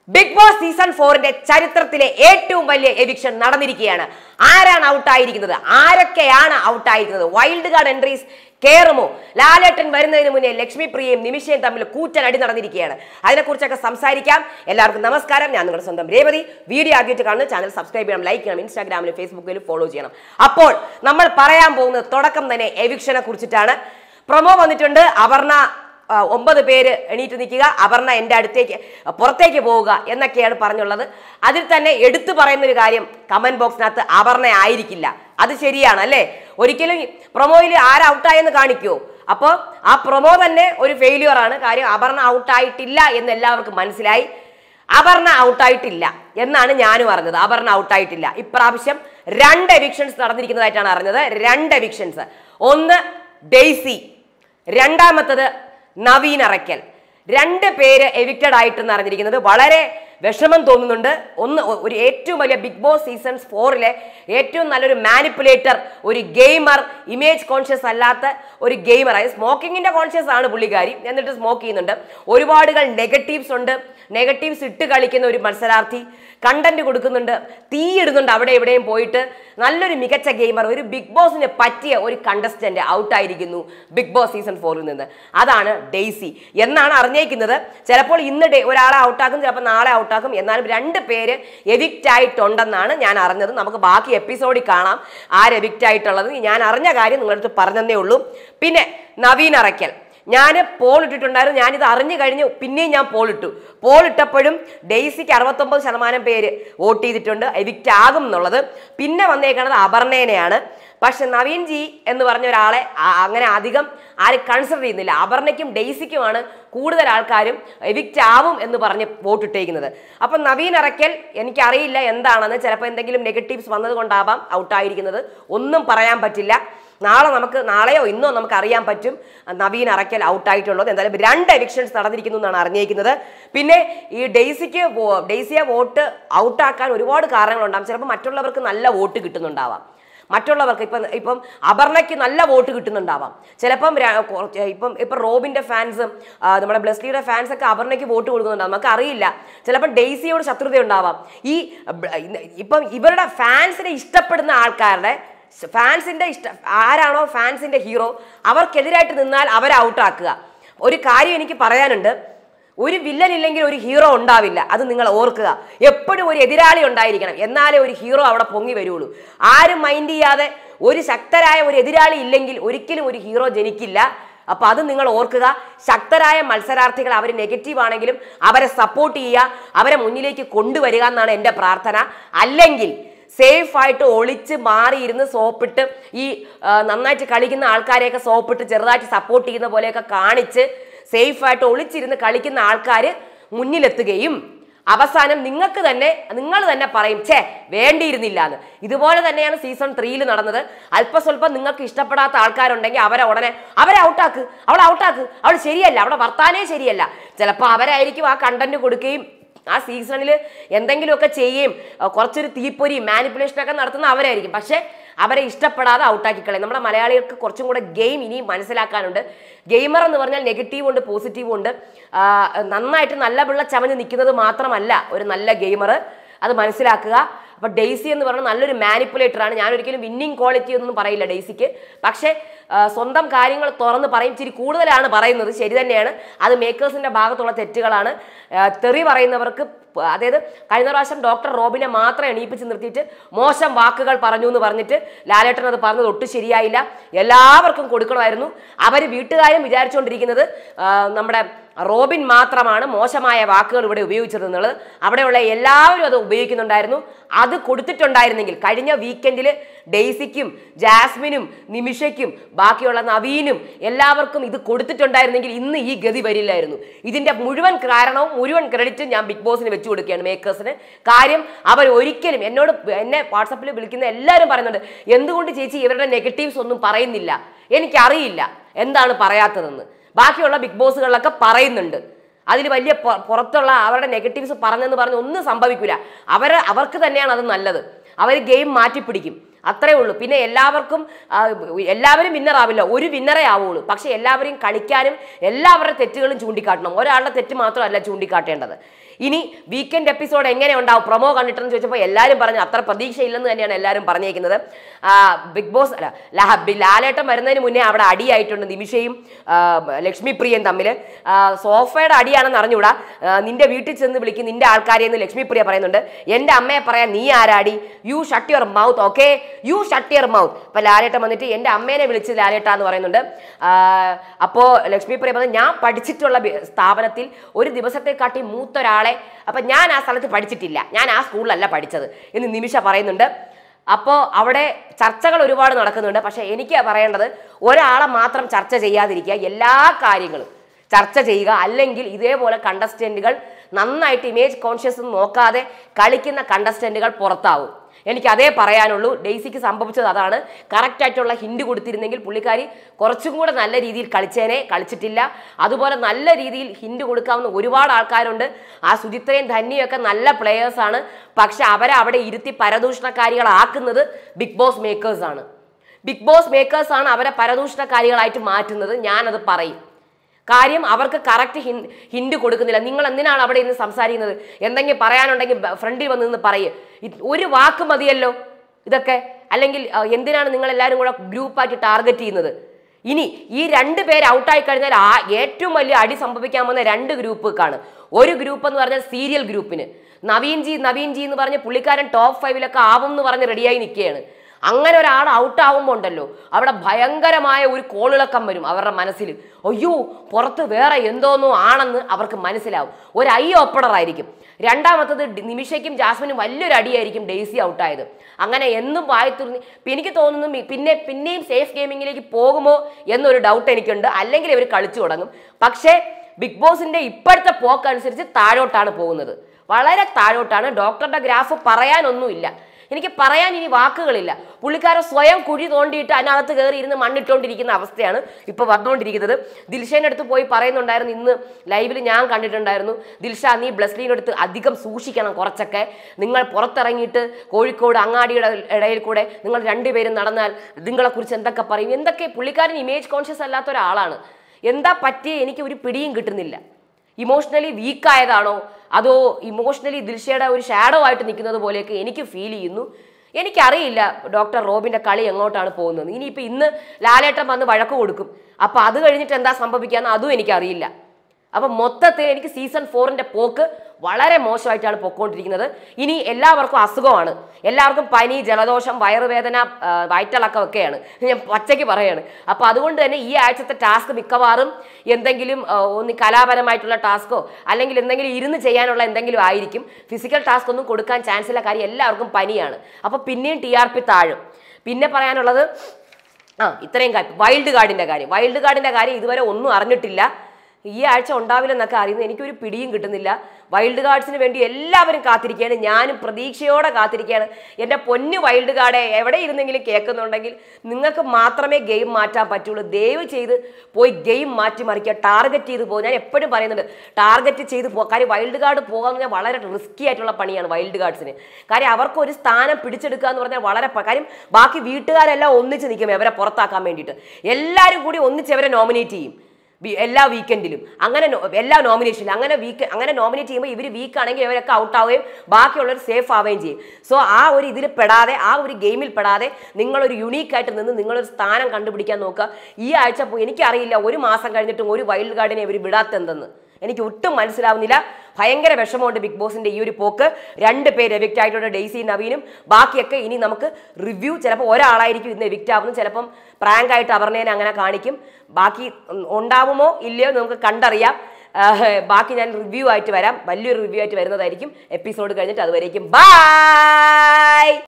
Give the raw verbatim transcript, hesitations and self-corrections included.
Bigg Boss season four ന്റെ ചരിത്രത്തിലെ ഏറ്റവും വലിയ എവിക്ഷൻ നടന്നിരിക്കുകയാണ്. ആരാണ് ഔട്ട് ആയിരിക്കുന്നത്? ആരൊക്കെയാണ് ഔട്ട് ആയിരിക്കുന്നത്? വൈൽഡ് കാർഡ് എൻട്രീസ് കേറുമോ? ലാലേട്ടൻ വരുന്നതിന് മുന്നേ ലക്ഷ്മി പ്രിയയും നിമിഷയും തമ്മിൽ കൂറ്റൻ അടി നടന്നിരിക്കുകയാണ്. അതിനെക്കുറിച്ചൊക്കെ സംസാരിക്കാം. എല്ലാവർക്കും നമസ്കാരം. ഞാൻ നിങ്ങളുടെ സ്വന്തം രേവതി. വീഡിയോ ആദ്യമായിട്ട് കാണുന്ന ചാനൽ സബ്സ്ക്രൈബ് ചെയ്യണം, ലൈക്ക് ചെയ്യണം, ഇൻസ്റ്റാഗ്രാമിലും ഫേസ്ബുക്കിലും ഫോളോ ചെയ്യണം. അപ്പോൾ നമ്മൾ പറയാൻ പോകുന്നത് തുടക്കം തന്നെ എവിക്ഷനെ കുറിച്ചിട്ടാണ്. പ്രൊമോ വന്നിട്ടുണ്ട്. അപർണ ഒമ്പത് പേര് എണീറ്റ് നിൽക്കുക, അപർണ എൻ്റെ അടുത്തേക്ക് പുറത്തേക്ക് പോവുക എന്നൊക്കെയാണ് പറഞ്ഞുള്ളത്. അതിൽ തന്നെ എടുത്തു പറയുന്നൊരു കാര്യം, കമന്റ് ബോക്സിനകത്ത് അപർണ ആയിരിക്കില്ല. അത് ശരിയാണ് അല്ലേ? ഒരിക്കലും പ്രൊമോയിൽ ആര് ഔട്ടായെന്ന് കാണിക്കുമോ? അപ്പോൾ ആ പ്രൊമോ തന്നെ ഒരു ഫെയിലിയർ ആണ്. കാര്യം അപർണ ഔട്ടായിട്ടില്ല എന്ന് എല്ലാവർക്കും മനസ്സിലായി. അപർണ ഔട്ടായിട്ടില്ല എന്നാണ് ഞാനും അറിഞ്ഞത്. അപർണ ഔട്ടായിട്ടില്ല. ഇപ്രാവശ്യം രണ്ട് എവിക്ഷൻസ് നടന്നിരിക്കുന്നതായിട്ടാണ് അറിഞ്ഞത്. രണ്ട് എവിക്ഷൻസ്. ഒന്ന് ഡെയ്സി, രണ്ടാമത്തത് നവീൻ അറയ്ക്കൽ. രണ്ട് പേര് എവിക്റ്റഡ് ആയിട്ടെന്ന് അറിഞ്ഞിരിക്കുന്നത്. വളരെ വിഷമം തോന്നുന്നുണ്ട്. ഒന്ന് ഒരു ഏറ്റവും വലിയ ബിഗ് ബോസ് സീസൺസ് ഫോറിലെ ഏറ്റവും നല്ലൊരു മാനിപ്പുലേറ്റർ, ഒരു ഗെയിമർ, ഇമേജ് കോൺഷ്യസ് അല്ലാത്ത ഒരു ഗെയിമർ. അതായത് സ്മോക്കിങ്ങിന്റെ കോൺഷ്യസ് ആണ് പുള്ളിക്കാരി, എന്നിട്ട് സ്മോക്ക് ചെയ്യുന്നുണ്ട്. ഒരുപാടുകൾ നെഗറ്റീവ്സ് ഉണ്ട്. നെഗറ്റീവ്സ് ഇട്ട് കളിക്കുന്ന ഒരു മത്സരാർത്ഥി, കണ്ടന്റ് കൊടുക്കുന്നുണ്ട്, തീയിടുന്നുണ്ട് അവിടെ എവിടെയും പോയിട്ട്. നല്ലൊരു മികച്ച ഗെയിമർ, ഒരു ബിഗ് ബോസിന് പറ്റിയ ഒരു കണ്ടസ്റ്റന്റ് ഔട്ടായിരിക്കുന്നു ബിഗ് ബോസ് സീസൺ ഫോറിൽ നിന്ന്. അതാണ് ഡെയ്സി എന്നാണ് അറിഞ്ഞേക്കുന്നത്. ചിലപ്പോൾ ഇന്ന് ഡേ ഒരാളെ ഔട്ടാക്കും, ചിലപ്പോൾ നാളെ ഔട്ടാക്കും. എന്നാലും രണ്ട് പേര് എവിക്റ്റ് ആയിട്ടുണ്ടെന്നാണ് ഞാൻ അറിഞ്ഞത്. നമുക്ക് ബാക്കി എപ്പിസോഡിൽ കാണാം ആര് എവിക്റ്റ് ആയിട്ടുള്ളത്. ഞാൻ അറിഞ്ഞ കാര്യം നിങ്ങളടുത്ത് പറഞ്ഞതേ ഉള്ളൂ. പിന്നെ നവീൻ അറയ്ക്കൽ, ഞാൻ പോൾ ഇട്ടിട്ടുണ്ടായിരുന്നു. ഞാനിത് അറിഞ്ഞു കഴിഞ്ഞ് പിന്നെയും ഞാൻ പോൾ ഇട്ടു. പോൾ ഇട്ടപ്പോഴും ഡെയ്സിക്ക് അറുപത്തൊമ്പത് ശതമാനം പേര് വോട്ട് ചെയ്തിട്ടുണ്ട് എവിക്റ്റ് ആകും എന്നുള്ളത്. പിന്നെ വന്നേക്കുന്നത് അപർണേനെയാണ്. പക്ഷെ നവീൻ ജി എന്ന് പറഞ്ഞ ഒരാളെ അങ്ങനെ അധികം ആരും കൺസിഡർ ചെയ്യുന്നില്ല. അപർണയ്ക്കും ഡെയ്സിക്കുമാണ് കൂടുതൽ ആൾക്കാരും എവിക്റ്റ് ആവും എന്ന് പറഞ്ഞ് വോട്ടിട്ടേക്കുന്നത്. അപ്പം നവീൻ അറയ്ക്കൽ എനിക്കറിയില്ല എന്താണെന്ന്. ചിലപ്പോൾ എന്തെങ്കിലും നെഗറ്റീവ്സ് വന്നത് കൊണ്ടാവാം ഔട്ടായിരിക്കുന്നത്. ഒന്നും പറയാൻ പറ്റില്ല. നാളെ നമുക്ക് നാളെയോ ഇന്നോ നമുക്ക് അറിയാൻ പറ്റും നവീൻ അറയ്ക്കൽ ഔട്ടായിട്ടുള്ളത്. എന്തായാലും രണ്ട് എവിക്ഷൻസ് നടന്നിരിക്കുന്നു എന്നാണ് അറിഞ്ഞിരിക്കുന്നത്. പിന്നെ ഈ ഡെയ്സിക്ക് ഡെയ്സിയെ വോട്ട് ഔട്ടാക്കാൻ ഒരുപാട് കാരണങ്ങളുണ്ടാകും. ചിലപ്പോൾ മറ്റുള്ളവർക്ക് നല്ല വോട്ട് കിട്ടുന്നുണ്ടാവാം. മറ്റുള്ളവർക്ക് ഇപ്പം ഇപ്പം അപർണയ്ക്ക് നല്ല വോട്ട് കിട്ടുന്നുണ്ടാവാം. ചിലപ്പം ഇപ്പം ഇപ്പം റോബിന്റെ ഫാൻസും നമ്മുടെ ബ്ലെസ്ലിയുടെ ഫാൻസ് ഒക്കെ അപർണയ്ക്ക് വോട്ട് കൊടുക്കുന്നുണ്ടാവും. നമുക്ക് അറിയില്ല. ചിലപ്പം ഡെയ്സിയോട് ശത്രുത ഉണ്ടാവാം. ഈ ഇപ്പം ഇവരുടെ ഫാൻസിനെ ഇഷ്ടപ്പെടുന്ന ആൾക്കാരുടെ ഫാൻസിന്റെ ഇഷ്ട ആരാണോ ഫാൻസിന്റെ ഹീറോ, അവർക്കെതിരായിട്ട് നിന്നാൽ അവരെ ഔട്ടാക്കുക. ഒരു കാര്യം എനിക്ക് പറയാനുണ്ട്. ഒരു വില്ലൻ ഇല്ലെങ്കിൽ ഒരു ഹീറോ ഉണ്ടാവില്ല. അത് നിങ്ങൾ ഓർക്കുക. എപ്പോഴും ഒരു എതിരാളി ഉണ്ടായിരിക്കണം, എന്നാലേ ഒരു ഹീറോ അവിടെ പൊങ്ങി വരുള്ളൂ. ആരും മൈൻഡ് ചെയ്യാതെ ഒരു ശക്തരായ ഒരു എതിരാളി ഇല്ലെങ്കിൽ ഒരിക്കലും ഒരു ഹീറോ ജനിക്കില്ല. അപ്പൊ അത് നിങ്ങൾ ഓർക്കുക. ശക്തരായ മത്സരാർത്ഥികൾ അവർ നെഗറ്റീവ് ആണെങ്കിലും അവരെ സപ്പോർട്ട് ചെയ്യുക, അവരെ മുന്നിലേക്ക് കൊണ്ടുവരിക എന്നാണ് എൻ്റെ പ്രാർത്ഥന. അല്ലെങ്കിൽ സേഫ് ആയിട്ട് ഒളിച്ച് മാറിയിരുന്ന് സോപ്പിട്ട് ഈ നന്നായിട്ട് കളിക്കുന്ന ആൾക്കാരെയൊക്കെ സോപ്പിട്ട് ചെറുതായിട്ട് സപ്പോർട്ട് ചെയ്യുന്ന പോലെയൊക്കെ കാണിച്ച് സേഫ് ആയിട്ട് ഒളിച്ചിരുന്ന് കളിക്കുന്ന ആൾക്കാർ മുന്നിലെത്തുകയും അവസാനം നിങ്ങൾക്ക് തന്നെ നിങ്ങൾ തന്നെ പറയും ഛേ വേണ്ടിയിരുന്നില്ല എന്ന്. ഇതുപോലെ തന്നെയാണ് സീസൺ ത്രീയിൽ നടന്നത്. അല്പസ്വല്പം നിങ്ങൾക്ക് ഇഷ്ടപ്പെടാത്ത ആൾക്കാരുണ്ടെങ്കിൽ അവരെ ഉടനെ അവരെ ഔട്ടാക്ക്, അവളെ ഔട്ടാക്ക്, അവൾ ശരിയല്ല, അവളെ വർത്താനേ ശരിയല്ല. ചിലപ്പോൾ അവരായിരിക്കും ആ കണ്ടന്റ് കൊടുക്കുകയും ആ സീസണിൽ എന്തെങ്കിലുമൊക്കെ ചെയ്യുകയും കുറച്ചൊരു തീപ്പൊരി മാനിപ്പുലേഷനൊക്കെ നടത്തുന്ന അവരായിരിക്കും. പക്ഷെ അവരെ ഇഷ്ടപ്പെടാതെ ഔട്ടാക്കിക്കളയും. നമ്മുടെ മലയാളികൾക്ക് കുറച്ചും കൂടെ ഗെയിം ഇനിയും മനസ്സിലാക്കാനുണ്ട്. ഗെയിമർ എന്ന് പറഞ്ഞാൽ നെഗറ്റീവും ഉണ്ട് പോസിറ്റീവും ഉണ്ട്. നന്നായിട്ട് നല്ല പിള്ള ചമഞ്ഞ് നിൽക്കുന്നത് മാത്രമല്ല ഒരു നല്ല ഗെയിമർ. അത് മനസ്സിലാക്കുക. അപ്പോൾ ഡെയ്സി എന്ന് പറഞ്ഞാൽ നല്ലൊരു മാനിപ്പുലേറ്ററാണ്. ഞാനൊരിക്കലും വിന്നിങ് ക്വാളിറ്റി ഒന്നും പറയില്ല ഡെയ്സിക്ക്. പക്ഷേ സ്വന്തം കാര്യങ്ങൾ തുറന്ന് പറയും. ഇച്ചിരി കൂടുതലാണ് പറയുന്നത്, ശരി തന്നെയാണ്. അത് മേക്കേഴ്സിന്റെ ഭാഗത്തുള്ള തെറ്റുകളാണ്. തെറി പറയുന്നവർക്ക്, അതായത് കഴിഞ്ഞ പ്രാവശ്യം ഡോക്ടർ റോബിനെ മാത്രം എണീപ്പിച്ച് നിർത്തിയിട്ട് മോശം വാക്കുകൾ പറഞ്ഞു എന്ന് പറഞ്ഞിട്ട് ലാലേട്ടൻ അത് പറഞ്ഞത് ഒട്ടും ശരിയായില്ല. എല്ലാവർക്കും കൊടുക്കണമായിരുന്നു. അവർ വീട്ടുകാരും വിചാരിച്ചുകൊണ്ടിരിക്കുന്നത് നമ്മുടെ റോബിൻ മാത്രമാണ് മോശമായ വാക്കുകൾ ഇവിടെ ഉപയോഗിച്ചിരുന്നത്. അവിടെയുള്ള എല്ലാവരും അത് ഉപയോഗിക്കുന്നുണ്ടായിരുന്നു. അത് കൊടുത്തിട്ടുണ്ടായിരുന്നെങ്കിൽ കഴിഞ്ഞ വീക്കെൻഡിൽ ഡെയ്സിക്കും ജാസ്മിനും നിമിഷയ്ക്കും ബാക്കിയുള്ള നവീനും എല്ലാവർക്കും ഇത് കൊടുത്തിട്ടുണ്ടായിരുന്നെങ്കിൽ ഇന്ന് ഈ ഗതി വരില്ലായിരുന്നു. ഇതിന്റെ മുഴുവൻ കാരണവും മുഴുവൻ ക്രെഡിറ്റും ഞാൻ ബിഗ് ബോസിന് വെച്ചു കൊടുക്കുകയാണ്, മേക്കേഴ്സിന്. കാര്യം അവർ ഒരിക്കലും എന്നോട് എന്നെ വാട്സപ്പിൽ വിളിക്കുന്ന എല്ലാവരും പറയുന്നുണ്ട് എന്തുകൊണ്ട് ചേച്ചി ഇവരുടെ നെഗറ്റീവ്സ് ഒന്നും പറയുന്നില്ല. എനിക്കറിയില്ല എന്താണ് പറയാത്തതെന്ന്. ബാക്കിയുള്ള ബിഗ് ബോസുകളിലൊക്കെ പറയുന്നുണ്ട്. അതിൽ വലിയ പുറത്തുള്ള അവരുടെ നെഗറ്റീവ്സ് പറഞ്ഞെന്ന് പറഞ്ഞ് ഒന്നും സംഭവിക്കില്ല. അവർ അവർക്ക് തന്നെയാണ് അത് നല്ലത്. അവർ ഗെയിം മാറ്റിപ്പിടിക്കും. അത്രേ ഉള്ളൂ. പിന്നെ എല്ലാവർക്കും എല്ലാവരും വിന്നർ ആവില്ല, ഒരു വിന്നറേ ആവുള്ളൂ. പക്ഷെ എല്ലാവരെയും കളിക്കാനും എല്ലാവരുടെ തെറ്റുകളും ചൂണ്ടിക്കാട്ടണം. ഒരാളുടെ തെറ്റ് മാത്രമല്ല ചൂണ്ടിക്കാട്ടേണ്ടത്. ഇനി വീക്കെൻഡ് എപ്പിസോഡ് എങ്ങനെ ഉണ്ടാവും, പ്രൊമോ കണ്ടിട്ടെന്ന് ചോദിച്ചപ്പോൾ എല്ലാവരും പറഞ്ഞു അത്ര പ്രതീക്ഷയില്ലെന്ന് തന്നെയാണ് എല്ലാവരും പറഞ്ഞേക്കുന്നത്. ബിഗ് ബോസ് അല്ല ലാലേട്ടൻ വരുന്നതിന് മുന്നേ അവിടെ അടിയായിട്ടുണ്ട് നിമിഷയും ലക്ഷ്മി പ്രിയയും തമ്മിൽ. സോഫയുടെ അടിയാണെന്ന് അറിഞ്ഞുകൂടാ. നിന്റെ വീട്ടിൽ ചെന്ന് വിളിക്കും നിന്റെ ആൾക്കാരെ എന്ന് ലക്ഷ്മി പ്രിയ പറയുന്നുണ്ട്. എൻ്റെ അമ്മയെ പറയാൻ നീ ആരാടി, you shut your mouth, okay you shut your mouth. അപ്പൊ ലാലേട്ടൻ വന്നിട്ട് എൻ്റെ അമ്മേനെ വിളിച്ച് ലാലേട്ട എന്ന് പറയുന്നുണ്ട്. അപ്പോ ലക്ഷ്മി പ്രിയ പറഞ്ഞു ഞാൻ പഠിച്ചിട്ടുള്ള സ്ഥാപനത്തിൽ ഒരു ദിവസത്തെക്കാട്ടി മൂത്തൊരാളെ, അപ്പൊ ഞാൻ ആ സ്ഥലത്ത് പഠിച്ചിട്ടില്ല, ഞാൻ ആ സ്കൂളിലല്ല പഠിച്ചത് എന്ന് നിമിഷ പറയുന്നുണ്ട്. അപ്പോൾ അവിടെ ചർച്ചകൾ ഒരുപാട് നടക്കുന്നുണ്ട്. പക്ഷെ എനിക്ക് പറയേണ്ടത് ഒരാളെ മാത്രം ചർച്ച ചെയ്യാതിരിക്കുക, എല്ലാ കാര്യങ്ങളും ചർച്ച ചെയ്യുക. അല്ലെങ്കിൽ ഇതേപോലെ കണ്ടസ്റ്റന്റുകൾ നന്നായിട്ട് ഇമേജ് കോൺഷ്യസ് നോക്കാതെ കളിക്കുന്ന കണ്ടസ്റ്റന്റുകൾ പുറത്താവും. എനിക്ക് അതേ പറയാനുള്ളൂ. ഡെയ്സിക്ക് സംഭവിച്ചത് അതാണ്. കറക്റ്റ് ആയിട്ടുള്ള ഹിന്റ് കൊടുത്തിരുന്നെങ്കിൽ പുള്ളിക്കാരി കുറച്ചും കൂടെ നല്ല രീതിയിൽ കളിച്ചേനെ, കളിച്ചിട്ടില്ല. അതുപോലെ നല്ല രീതിയിൽ ഹിന്റ് കൊടുക്കാവുന്ന ഒരുപാട് ആൾക്കാരുണ്ട്. ആ സുചിത്രയും ധന്യയൊക്കെ നല്ല പ്ലെയേഴ്സാണ്. പക്ഷെ അവരെ അവിടെ ഇരുത്തി പരദൂഷണക്കാരികളാക്കുന്നത് ബിഗ് ബോസ് മേക്കേഴ്സാണ്. ബിഗ് ബോസ് മേക്കേഴ്സാണ് അവരെ പരദൂഷണക്കാരികളായിട്ട് മാറ്റുന്നത്. ഞാനത് പറയും. കാര്യം അവർക്ക് കറക്റ്റ് ഹിൻ ഹിന്റ് കൊടുക്കുന്നില്ല. നിങ്ങൾ എന്തിനാണ് അവിടെ ഇന്ന് സംസാരിക്കുന്നത്? എന്തെങ്കിലും പറയാനുണ്ടെങ്കിൽ ഫ്രണ്ടിൽ വന്ന് നിന്ന് പറയേ. ഒരു വാക്ക് മതിയല്ലോ ഇതൊക്കെ. അല്ലെങ്കിൽ എന്തിനാണ് നിങ്ങൾ എല്ലാവരും കൂടെ ഗ്രൂപ്പായിട്ട് ടാർഗറ്റ് ചെയ്യുന്നത്? ഇനി ഈ രണ്ട് പേര് ഔട്ടായി കഴിഞ്ഞാൽ ആ ഏറ്റവും വലിയ അടി സംഭവിക്കാൻ പോകുന്ന രണ്ട് ഗ്രൂപ്പുകാണ്. ഒരു ഗ്രൂപ്പ് എന്ന് പറഞ്ഞാൽ സീരിയൽ ഗ്രൂപ്പിന് നവീൻ ജി നവീൻ ജി എന്ന് പറഞ്ഞ് പുള്ളിക്കാരൻ ടോപ്പ് ഫൈവിലൊക്കെ ആവും എന്ന് പറഞ്ഞ് റെഡിയായി നിൽക്കുകയാണ്. അങ്ങനെ ഒരാൾ ഔട്ട് ആവുമ്പോൾ ഉണ്ടല്ലോ അവിടെ ഭയങ്കരമായ ഒരു കോളിളക്കം വരും അവരുടെ മനസ്സിൽ. അയ്യോ പുറത്ത് വേറെ എന്തോന്നോ ആണെന്ന് അവർക്ക് മനസ്സിലാവും. ഒരു ഐ ഓപ്പണർ ആയിരിക്കും. രണ്ടാമത്തത് നിമിഷയ്ക്കും ജാസ്മിനും വലിയൊരു അടിയായിരിക്കും ഡെയ്സി ഔട്ടായത്. അങ്ങനെ എന്നും വായത്തുറന്ന് എനിക്ക് തോന്നുന്നു പിന്നെ പിന്നെയും സേഫ് ഗെയിമിങ്ങിലേക്ക് പോകുമോ എന്നൊരു ഡൗട്ട് എനിക്കുണ്ട്. അല്ലെങ്കിൽ ഇവർ കളിച്ചു തുടങ്ങും. പക്ഷേ ബിഗ് ബോസിന്റെ ഇപ്പോഴത്തെ പോക്കനുസരിച്ച് താഴോട്ടാണ് പോകുന്നത്, വളരെ താഴോട്ടാണ്. ഡോക്ടറുടെ ഗ്രാഫ് പറയാനൊന്നുമില്ല. എനിക്ക് പറയാൻ ഇനി വാക്കുകളില്ല. പുള്ളിക്കാരൻ സ്വയം കുഴി തോണ്ടിയിട്ട് അതിനകത്ത് കയറി ഇരുന്ന് മണ്ണിട്ടുകൊണ്ടിരിക്കുന്ന അവസ്ഥയാണ് ഇപ്പോൾ വന്നുകൊണ്ടിരിക്കുന്നത്. ദിൽഷേൻ്റെ അടുത്ത് പോയി പറയുന്നുണ്ടായിരുന്നു, ഇന്ന് ലൈവിൽ ഞാൻ കണ്ടിട്ടുണ്ടായിരുന്നു, ദിൽഷ നീ ബ്ലസ്ലീൻ്റെ അടുത്ത് അധികം സൂക്ഷിക്കണം കുറച്ചൊക്കെ. നിങ്ങൾ പുറത്തിറങ്ങിയിട്ട് കോഴിക്കോട് അങ്ങാടിയുടെ ഇടയിൽ കൂടെ നിങ്ങൾ രണ്ടുപേരും നടന്നാൽ നിങ്ങളെക്കുറിച്ച് എന്തൊക്കെ പറയും, എന്തൊക്കെ. പുള്ളിക്കാരൻ ഇമേജ് കോൺഷ്യസ് അല്ലാത്ത ഒരാളാണ്. എന്താ പറ്റിയ എനിക്ക് ഒരു പിടിയും കിട്ടുന്നില്ല. ഇമോഷണലി വീക്കായതാണോ അതോ ഇമോഷണലി ദിൽഷയുടെ ഒരു ഷാഡോ ആയിട്ട് നിൽക്കുന്നത് പോലെയൊക്കെ എനിക്ക് ഫീൽ ചെയ്യുന്നു. എനിക്കറിയില്ല ഡോക്ടർ റോബിന്റെ കളി എങ്ങോട്ടാണ് പോകുന്നത്. ഇനിയിപ്പോൾ ഇന്ന് ലാലേട്ടൻ വന്ന് വഴക്ക് കൊടുക്കും. അപ്പം അത് കഴിഞ്ഞിട്ട് എന്താ സംഭവിക്കാന്ന് അതും എനിക്കറിയില്ല. അപ്പം മൊത്തത്തിൽ എനിക്ക് സീസൺ ഫോറിന്റെ പോക്ക് വളരെ മോശമായിട്ടാണ് പൊക്കോണ്ടിരിക്കുന്നത്. ഇനി എല്ലാവർക്കും അസുഖമാണ്, എല്ലാവർക്കും പനി, ജലദോഷം, വയറുവേദന, വയറ്റിളക്കം ഒക്കെയാണ്. ഞാൻ പച്ചയ്ക്ക് പറയാണ്. അപ്പം അതുകൊണ്ട് തന്നെ ഈ ആഴ്ചത്തെ ടാസ്ക് മിക്കവാറും എന്തെങ്കിലും ഒന്ന് കലാപരമായിട്ടുള്ള ടാസ്കോ അല്ലെങ്കിൽ എന്തെങ്കിലും ഇരുന്ന് ചെയ്യാനുള്ള എന്തെങ്കിലും ആയിരിക്കും. ഫിസിക്കൽ ടാസ്ക് ഒന്നും കൊടുക്കാൻ ചാൻസ് ഇല്ല. കാര്യം എല്ലാവർക്കും പനിയാണ്. അപ്പം പിന്നെയും ടി ആർ പി താഴും. പിന്നെ പറയാനുള്ളത് ആ ഇത്രയും കാര്യം വൈൽഡ് കാർഡിൻ്റെ കാര്യം. വൈൽഡ് കാർഡിൻ്റെ കാര്യം ഇതുവരെ ഒന്നും അറിഞ്ഞിട്ടില്ല. ഈ ആഴ്ച ഉണ്ടാവില്ലെന്നൊക്കെ അറിയുന്നത് എനിക്കൊരു പിടിയും കിട്ടുന്നില്ല. വൈൽഡ് കാർഡ്സിന് വേണ്ടി എല്ലാവരും കാത്തിരിക്കുകയാണ്. ഞാനും പ്രതീക്ഷയോടെ കാത്തിരിക്കുകയാണ്. എൻ്റെ പൊന്ന് വൈൽഡ് കാർഡ് എവിടെ ഇരുന്നെങ്കിലും കേൾക്കുന്നുണ്ടെങ്കിൽ നിങ്ങൾക്ക് മാത്രമേ ഗെയിം മാറ്റാൻ പറ്റുള്ളൂ. ദയവ് ചെയ്ത് പോയി ഗെയിം മാറ്റി മറിക്കുക. ടാർഗറ്റ് ചെയ്ത് പോകും. ഞാൻ എപ്പോഴും പറയുന്നുണ്ട് ടാർഗറ്റ് ചെയ്ത് പോകുക. കാര്യം വൈൽഡ് കാർഡ് പോകാൻ പറഞ്ഞാൽ വളരെ റിസ്ക്കി ആയിട്ടുള്ള പണിയാണ് വൈൽഡ് കാർഡ്സിന്. കാര്യം അവർക്ക് ഒരു സ്ഥാനം പിടിച്ചെടുക്കുക എന്ന് പറഞ്ഞാൽ വളരെ കാര്യം. ബാക്കി വീട്ടുകാരെല്ലാം ഒന്നിച്ച് നിൽക്കും അവരെ പുറത്താക്കാൻ വേണ്ടിയിട്ട്. എല്ലാവരും കൂടി ഒന്നിച്ച് അവരെ നോമിനേറ്റ് ചെയ്യും എല്ലാ വീക്കെൻഡിലും. അങ്ങനെ എല്ലാ നോമിനേഷനിലും അങ്ങനെ വീക്ക് അങ്ങനെ നോമിനേറ്റ് ചെയ്യുമ്പോൾ ഇവർ വീക്കാണെങ്കിൽ ഇവരൊക്കെ ഔട്ടാവുകയും ബാക്കിയുള്ളവർ സേഫ് ആവുകയും ചെയ്യും. സോ ആ ഒരു ഇതിൽ പെടാതെ, ആ ഒരു ഗെയിമിൽ പെടാതെ നിങ്ങളൊരു യുണീക്കായിട്ട് നിന്ന് നിങ്ങളൊരു സ്ഥാനം കണ്ടുപിടിക്കാൻ നോക്കുക. ഈ ആഴ്ച എനിക്കറിയില്ല ഒരു മാസം കഴിഞ്ഞിട്ടും ഒരു വൈൽഡ് കാർഡിനെ ഇവർ വിടാത്തെന്തെന്ന് എനിക്ക് ഒട്ടും മനസ്സിലാവുന്നില്ല. ഭയങ്കര വിഷമമുണ്ട് ബിഗ് ബോസിന്റെ ഈ ഒരു പോക്ക്. രണ്ട് പേര് എവിക്റ്റ് ആയിട്ടുണ്ട്, ഡെയ്സി നവീനും. ബാക്കിയൊക്കെ ഇനി നമുക്ക് റിവ്യൂ, ചിലപ്പോൾ ഒരാളായിരിക്കും ഇന്ന് എവിക്റ്റ് ആവുന്നത്, ചിലപ്പം പ്രാങ്ക് ആയിട്ട് അപർണേനെ അങ്ങനെ കാണിക്കും. ബാക്കി ഉണ്ടാവുമോ ഇല്ലയോ നമുക്ക് കണ്ടറിയാം. ബാക്കി ഞാൻ റിവ്യൂ ആയിട്ട് വരാം, വലിയൊരു റിവ്യൂ ആയിട്ട് വരുന്നതായിരിക്കും എപ്പിസോഡ് കഴിഞ്ഞിട്ട്. അതുവരേക്കും ബൈ.